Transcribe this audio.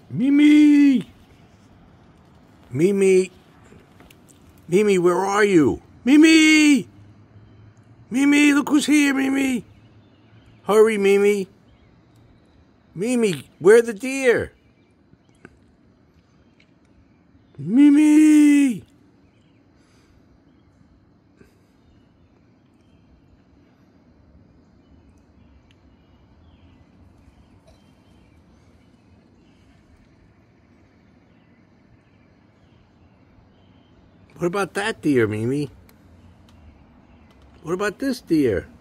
Mimi! Mimi! Mimi, where are you? Mimi! Mimi, look who's here, Mimi! Hurry, Mimi! Mimi, where are the deer? Mimi! What about that deer, Mimi? What about this deer?